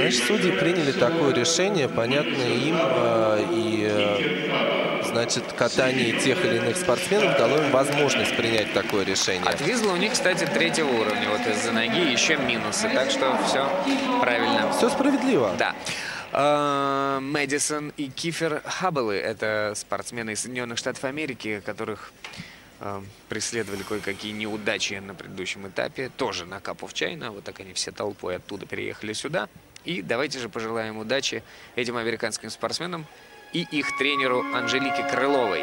Значит, судьи приняли такое решение, понятное им, значит, катание тех или иных спортсменов дало им возможность принять такое решение. От Визла у них, кстати, 3-го уровня. Вот из-за ноги еще минусы. Так что все правильно. Все справедливо. Да. Мэдисон и Кифер Хаббелы — это спортсмены из Соединенных Штатов Америки, которых преследовали кое-какие неудачи на предыдущем этапе. Тоже на Cup of China. Вот так они все толпой оттуда переехали сюда. И давайте же пожелаем удачи этим американским спортсменам и их тренеру Анжелике Крыловой.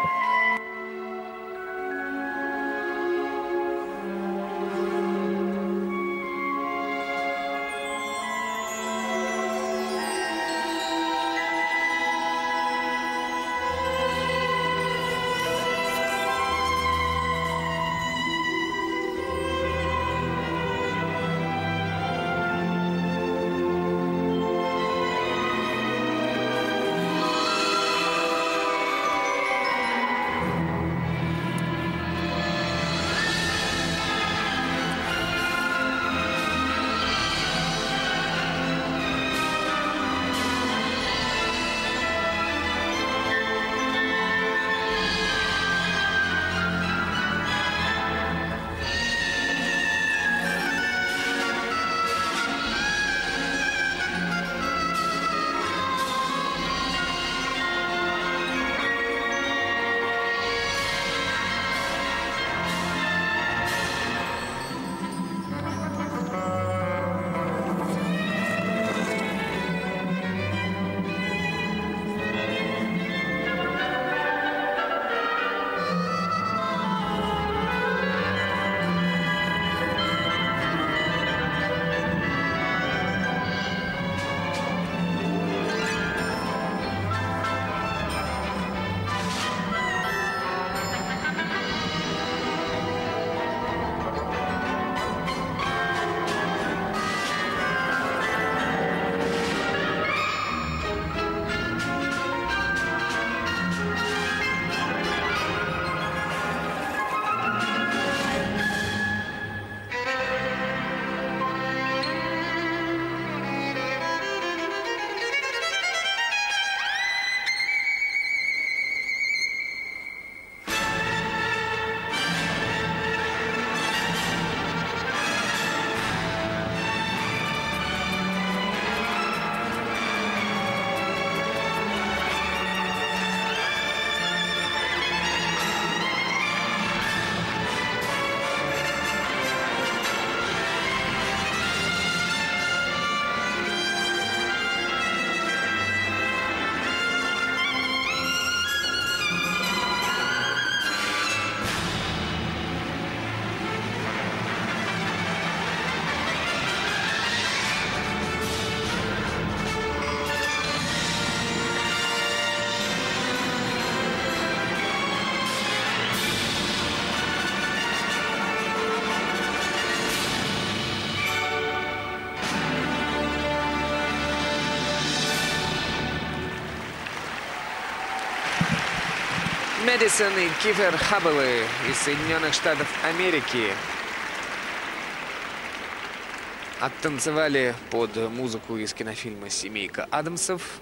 Мэдисон и Кифер Хаббелы из Соединенных Штатов Америки оттанцевали под музыку из кинофильма «Семейка Адамсов»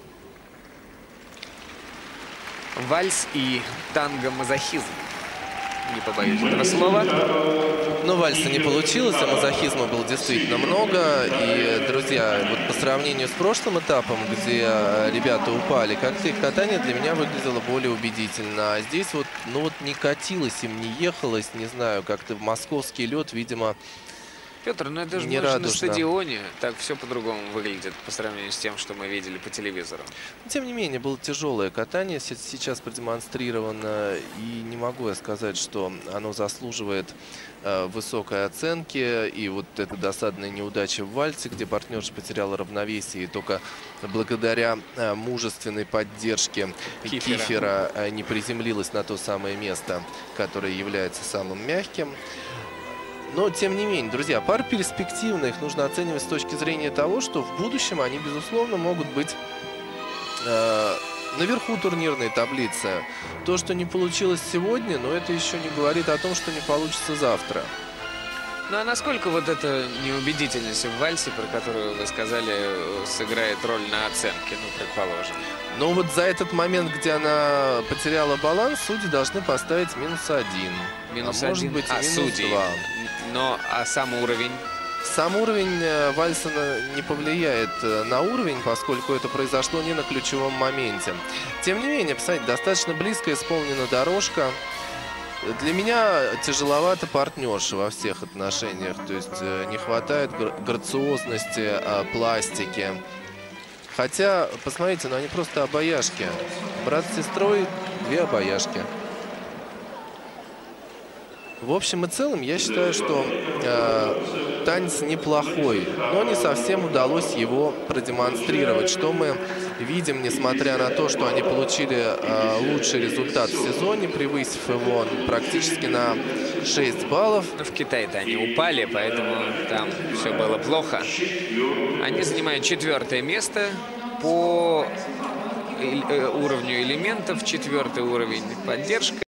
вальс и танго-мазохизм. Не побоюсь этого слова. Но вальса не получилось, а мазохизма было действительно много. И, друзья, вот по сравнению с прошлым этапом, где ребята упали, как-то их катание для меня выглядело более убедительно. А здесь вот, ну вот не катилось им, не ехалось, не знаю, как-то московский лед, видимо, Петр, ну это же больше на стадионе. Так все по-другому выглядит по сравнению с тем, что мы видели по телевизору. Тем не менее, было тяжелое катание, сейчас продемонстрировано. И не могу я сказать, что оно заслуживает высокой оценки. И вот эта досадная неудача в вальсе, где партнерша потеряла равновесие. И только благодаря мужественной поддержке Кифера не приземлилась на то самое место, которое является самым мягким. Но, тем не менее, друзья, пары перспективные, их нужно оценивать с точки зрения того, что в будущем они, безусловно, могут быть наверху турнирной таблицы. То, что не получилось сегодня, но это еще не говорит о том, что не получится завтра. Ну а насколько вот эта неубедительность в вальсе, про которую вы сказали, сыграет роль на оценке, ну, предположим? Но вот за этот момент, где она потеряла баланс, судьи должны поставить -1. Минус а может один. быть и Судьи. -2. Но, а сам уровень? Сам уровень вальса не повлияет на уровень, поскольку это произошло не на ключевом моменте. Тем не менее, посмотрите, достаточно близко исполнена дорожка. Для меня тяжеловато партнерша во всех отношениях. То есть не хватает грациозности, пластики. Хотя, посмотрите, ну они просто обаяшки. Брат с сестрой — 2 обаяшки. В общем и целом, я считаю, что танец неплохой, но не совсем удалось его продемонстрировать, что мы видим, несмотря на то, что они получили лучший результат в сезоне, превысив его практически на 6 баллов. В Китае-то они упали, поэтому там все было плохо. Они занимают 4-е место по уровню элементов, 4-й уровень поддержка